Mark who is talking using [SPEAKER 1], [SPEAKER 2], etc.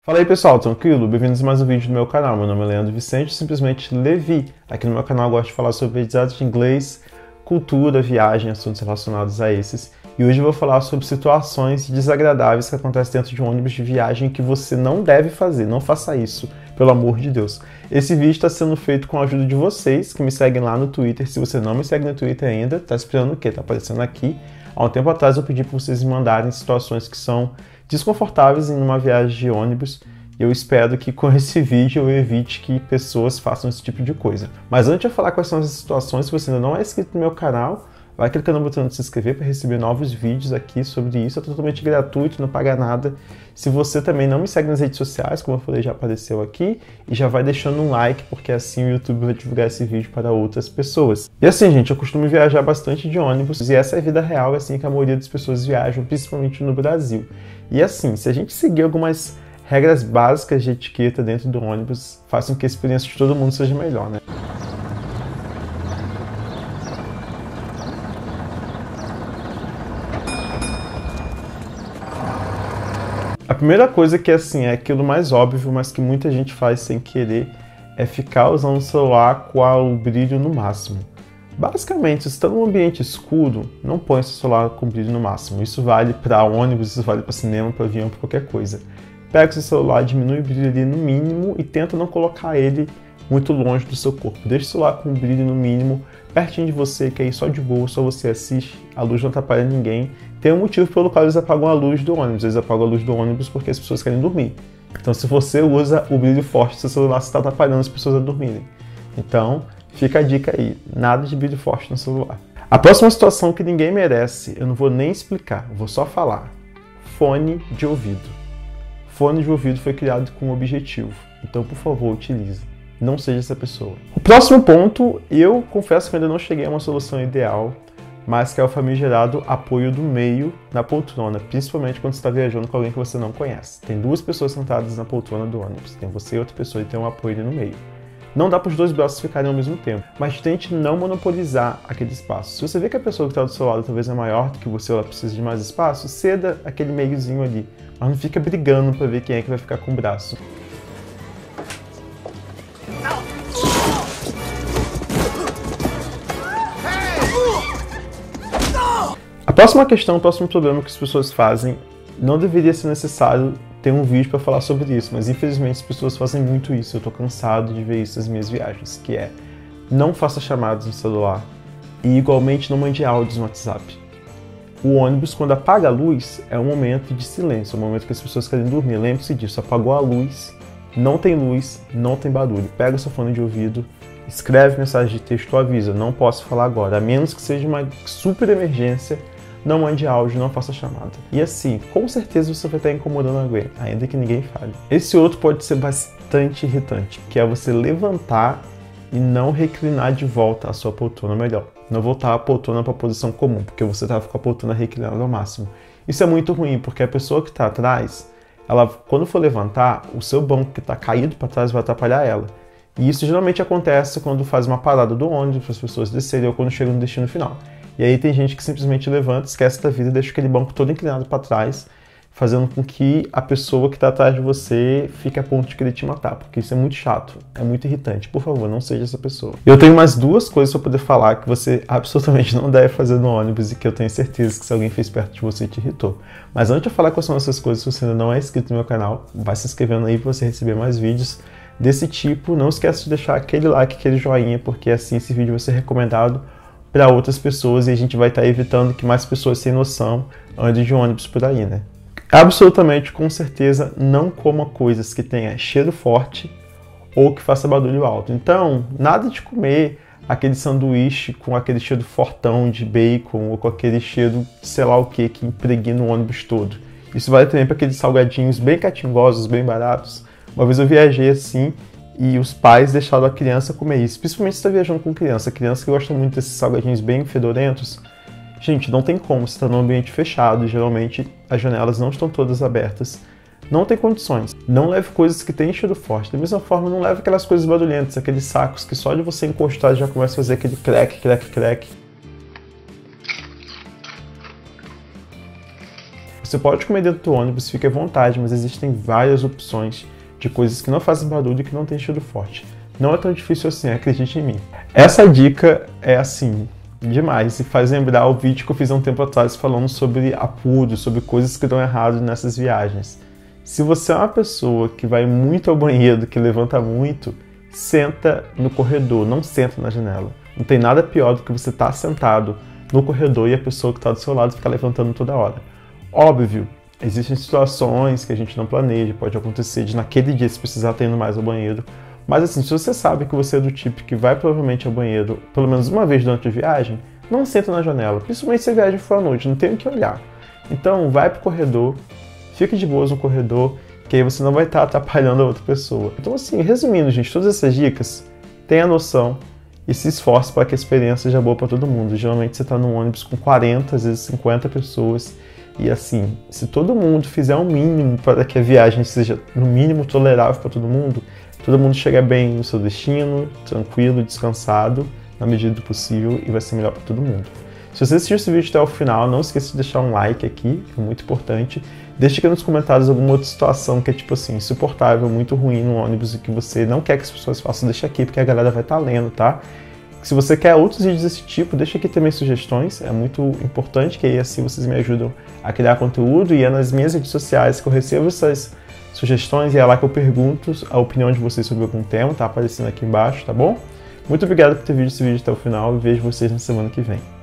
[SPEAKER 1] Fala aí pessoal, tranquilo? Bem-vindos a mais um vídeo do meu canal. Meu nome é Leandro Vicente, simplesmente Levi. Aqui no meu canal eu gosto de falar sobre aprendizado de inglês, cultura, viagem, assuntos relacionados a esses. E hoje eu vou falar sobre situações desagradáveis que acontecem dentro de um ônibus de viagem que você não deve fazer. Não faça isso, pelo amor de Deus. Esse vídeo está sendo feito com a ajuda de vocês que me seguem lá no Twitter. Se você não me segue no Twitter ainda, tá esperando o quê? Tá aparecendo aqui. Há um tempo atrás eu pedi para vocês me mandarem situações que são desconfortáveis em uma viagem de ônibus. Eu espero que com esse vídeo eu evite que pessoas façam esse tipo de coisa. Mas antes de falar quais são as situações, se você ainda não é inscrito no meu canal, vai clicando no botão de se inscrever para receber novos vídeos aqui sobre isso. É totalmente gratuito, não paga nada. Se você também não me segue nas redes sociais, como eu falei, já apareceu aqui, e já vai deixando um like, porque assim o YouTube vai divulgar esse vídeo para outras pessoas. E assim, gente, eu costumo viajar bastante de ônibus, e essa é a vida real, é assim que a maioria das pessoas viajam, principalmente no Brasil. E assim, se a gente seguir algumas regras básicas de etiqueta dentro do ônibus, faz com que a experiência de todo mundo seja melhor, né? A primeira coisa que assim, é aquilo mais óbvio, mas que muita gente faz sem querer, é ficar usando o celular com o brilho no máximo. Basicamente, se está num ambiente escuro, não põe seu celular com brilho no máximo. Isso vale para ônibus, isso vale para cinema, para avião, para qualquer coisa. Pega o seu celular, diminui o brilho ali no mínimo e tenta não colocar ele muito longe do seu corpo. Deixa o celular com o brilho no mínimo, pertinho de você, que aí só de boa, só você assiste, a luz não atrapalha ninguém. Tem um motivo pelo qual eles apagam a luz do ônibus. Eles apagam a luz do ônibus porque as pessoas querem dormir. Então, se você usa o brilho forte do seu celular, você está atrapalhando as pessoas a dormirem. Então, fica a dica aí, nada de brilho forte no celular. A próxima situação que ninguém merece, eu não vou nem explicar, eu vou só falar. Fone de ouvido. Fone de ouvido foi criado com um objetivo, então por favor utilize, não seja essa pessoa. O próximo ponto, eu confesso que ainda não cheguei a uma solução ideal, mas que é o famigerado apoio do meio na poltrona, principalmente quando você está viajando com alguém que você não conhece. Tem duas pessoas sentadas na poltrona do ônibus, tem você e outra pessoa e tem um apoio ali no meio. Não dá para os dois braços ficarem ao mesmo tempo, mas tente não monopolizar aquele espaço. Se você vê que a pessoa que está do seu lado talvez é maior do que você ou ela precisa de mais espaço, ceda aquele meiozinho ali, mas não fica brigando para ver quem é que vai ficar com o braço. A próxima questão, o próximo problema que as pessoas fazem, não deveria ser necessário ter um vídeo para falar sobre isso, mas infelizmente as pessoas fazem muito isso. Eu tô cansado de ver isso nas minhas viagens, que é não faça chamadas no celular e igualmente não mande áudios no WhatsApp. O ônibus, quando apaga a luz, é um momento de silêncio, é um momento que as pessoas querem dormir. Lembre-se disso, apagou a luz, não tem barulho. Pega o seu fone de ouvido, escreve mensagem de texto ou avisa, não posso falar agora, a menos que seja uma super emergência. Não mande áudio, não faça chamada. E assim, com certeza você vai estar incomodando alguém, ainda que ninguém fale. Esse outro pode ser bastante irritante, que é você levantar e não reclinar de volta a sua poltrona melhor. Não voltar a poltrona para a posição comum, porque você estava com a poltrona reclinada ao máximo. Isso é muito ruim, porque a pessoa que está atrás, ela, quando for levantar, o seu banco que está caído para trás vai atrapalhar ela. E isso geralmente acontece quando faz uma parada do ônibus para as pessoas descerem ou quando chegam no destino final. E aí tem gente que simplesmente levanta, esquece da vida e deixa aquele banco todo inclinado para trás, fazendo com que a pessoa que está atrás de você fique a ponto de querer te matar, porque isso é muito chato, é muito irritante. Por favor, não seja essa pessoa. Eu tenho mais duas coisas para poder falar que você absolutamente não deve fazer no ônibus e que eu tenho certeza que se alguém fez perto de você te irritou. Mas antes de eu falar quais são essas coisas, se você ainda não é inscrito no meu canal, vai se inscrevendo aí para você receber mais vídeos desse tipo. Não esqueça de deixar aquele like, aquele joinha, porque assim esse vídeo vai ser recomendado para outras pessoas e a gente vai estar evitando que mais pessoas sem noção andem de ônibus por aí, né? Absolutamente, com certeza, não coma coisas que tenha cheiro forte ou que faça barulho alto. Então, nada de comer aquele sanduíche com aquele cheiro fortão de bacon ou com aquele cheiro, sei lá o que impregna o ônibus todo. Isso vale também para aqueles salgadinhos bem catingosos, bem baratos. Uma vez eu viajei assim, e os pais deixaram a criança comer isso, principalmente se está viajando com criança que gosta muito desses salgadinhos bem fedorentos. Gente, não tem como, você está num ambiente fechado e geralmente as janelas não estão todas abertas. Não tem condições. Não leve coisas que têm cheiro forte. Da mesma forma, não leve aquelas coisas barulhentas, aqueles sacos que só de você encostar já começa a fazer aquele crack, crack, crack. Você pode comer dentro do ônibus, fique à vontade, mas existem várias opções de coisas que não fazem barulho e que não tem cheiro forte. Não é tão difícil assim, acredite em mim. Essa dica é assim, demais, e faz lembrar o vídeo que eu fiz há um tempo atrás falando sobre apuros, sobre coisas que dão errado nessas viagens. Se você é uma pessoa que vai muito ao banheiro, que levanta muito, senta no corredor, não senta na janela. Não tem nada pior do que você estar sentado no corredor e a pessoa que está do seu lado ficar levantando toda hora. Óbvio, existem situações que a gente não planeja, pode acontecer de naquele dia se precisar estar indo mais ao banheiro. Mas assim, se você sabe que você é do tipo que vai provavelmente ao banheiro pelo menos uma vez durante a viagem, não senta na janela, principalmente se a viagem for à noite, não tem o que olhar. Então vai pro corredor, fique de boas no corredor, que aí você não vai estar atrapalhando a outra pessoa. Então assim, resumindo gente, todas essas dicas, tenha noção e se esforce para que a experiência seja boa para todo mundo. Geralmente você está num ônibus com 40, às vezes 50 pessoas, e assim, se todo mundo fizer o mínimo para que a viagem seja no mínimo tolerável para todo mundo chega bem no seu destino, tranquilo, descansado, na medida do possível, e vai ser melhor para todo mundo. Se você assistiu esse vídeo até o final, não esqueça de deixar um like aqui, que é muito importante. Deixe aqui nos comentários alguma outra situação que é tipo assim, insuportável, muito ruim no ônibus e que você não quer que as pessoas façam, deixa aqui, porque a galera vai estar lendo, tá? Se você quer outros vídeos desse tipo, deixa aqui também sugestões, é muito importante, que aí assim vocês me ajudam a criar conteúdo, e é nas minhas redes sociais que eu recebo essas sugestões e é lá que eu pergunto a opinião de vocês sobre algum tema, tá aparecendo aqui embaixo, tá bom? Muito obrigado por ter visto esse vídeo até o final e vejo vocês na semana que vem.